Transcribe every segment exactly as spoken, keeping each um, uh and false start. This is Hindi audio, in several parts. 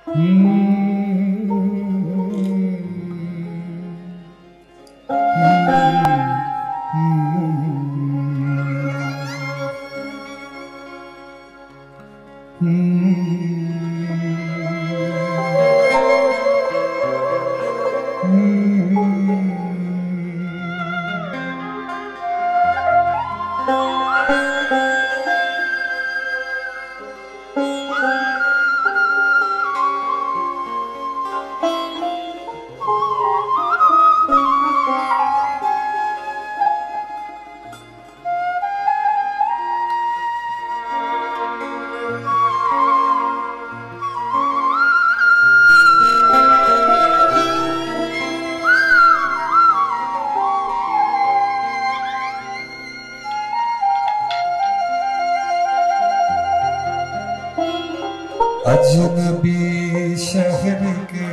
अजनबी शहर के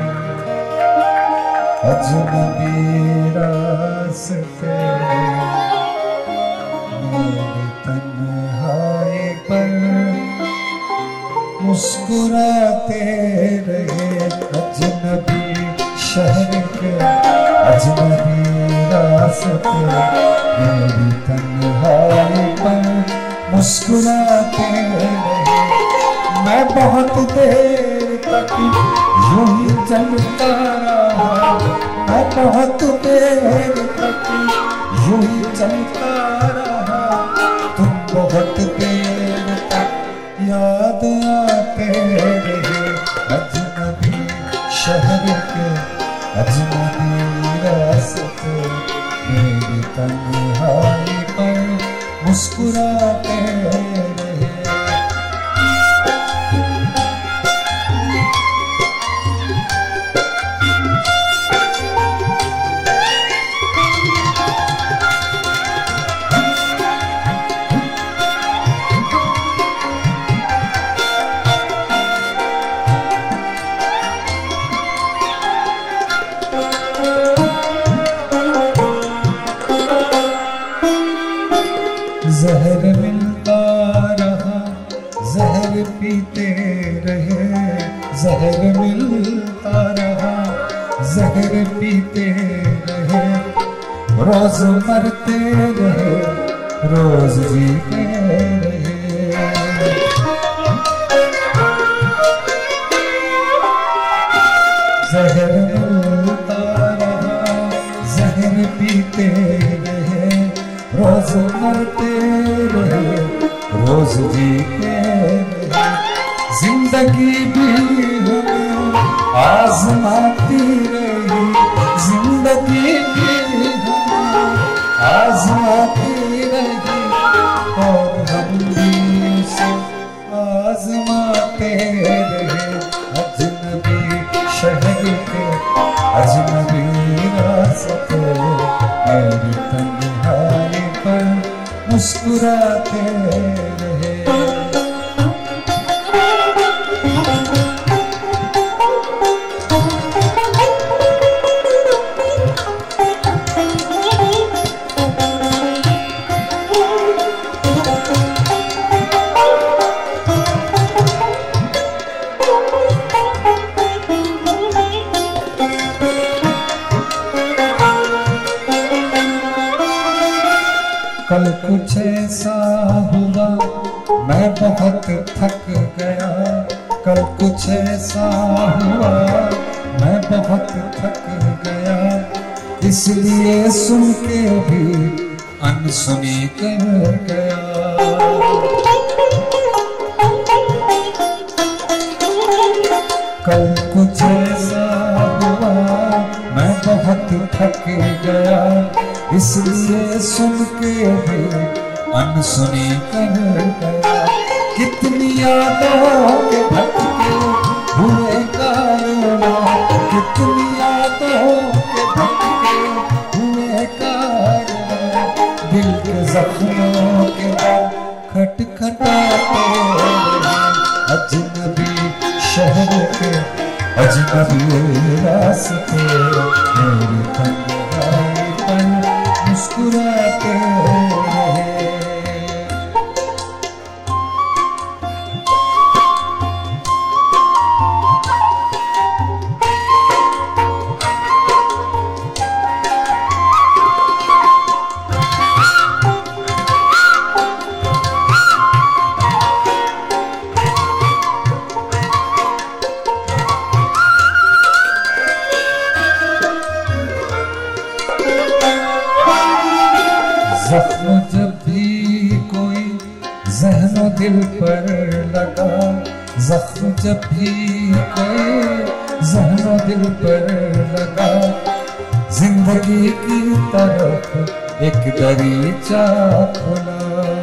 अजनबी रास्ते मेरी तन्हाई पर मुस्कुराते रहे। अजनबी शहर के अजनबी रास्ते मेरी तन्हाई पर मुस्कुराते रहे। मैं बहुत देर तक यूं ही चलता रहा, मैं बहुत देर तक यूं ही चलता रहा। तुम बहुत देर तक याद आते रहे। अजनबी शहर के अजनबी रास्ते मेरी तन्हाई पर मुस्कुराते रहे। जहर मिलता रहा, जहर पीते रहे। जहर मिलता रहा, जहर पीते रहे। रोज मरते रहे, रोज जीते रहे। जहर मिलता रहा, जहर पीते रहे। रोज मरते रहे, रोज जीते रहे। जिंदगी भी हमें आजमाती रही, जिंदगी भी हमें आजमाती रही। और हम भी से आजमाते रहे। अजनबी शहर के अजनबी रास्ते मेरी तन्हाई पर मुस्कुराते रहे। कल कुछ ऐसा हुआ मैं बहुत थक गया। कल कुछ ऐसा हुआ मैं बहुत थक गया। इसलिए सुन के भी अनसुनी कर गया। कल कुछ ऐसा हुआ मैं बहुत थक गया। इसलिए सुन के भी अनसुनी कर गया। कितनी यादों के भटके हुए कारवां, कितनी यादों के भटके हुए कारवां। दिल के जख्मों के बाद खटखटाते रहे। अजनबी शहर के अजनबी रास्ते मेरी तन्हाई पर मुस्कुराते रहे। दिल पर लगा, जख्म जब भी कोई जहनो दिल पर लगा, जिंदगी की तरफ एक दरीचा खुला।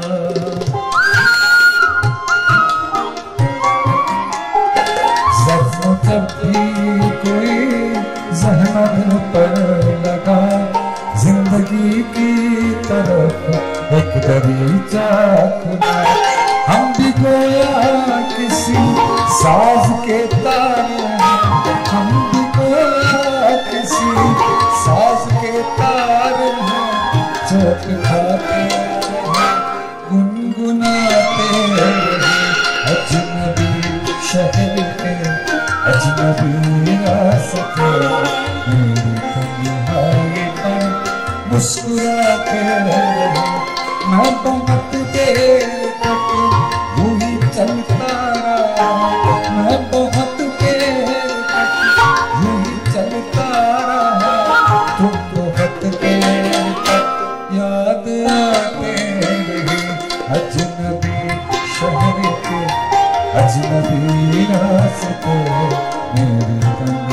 जख्म जब भी कोई जहनो दिल पर लगा, जिंदगी की तरफ एक दरीचा खुला। हम भी गोया किसी साज के तार हैं, हम भी गोया किसी साज के तार हैं, चोट खाते हैं गुनगुनाते हैं। अजनबी शहर के अजनबी रास्ते, मेरी तन्हाई पर मुस्कुराते रहे। मैं बहुत देर तक यूं ही चलता रहा, मैं बहुत देर तक यूं ही चलता रहा, तुमको बहुत देर तक याद आते रहे। अजनबी शहर के अजनबी रास्ते, मेरी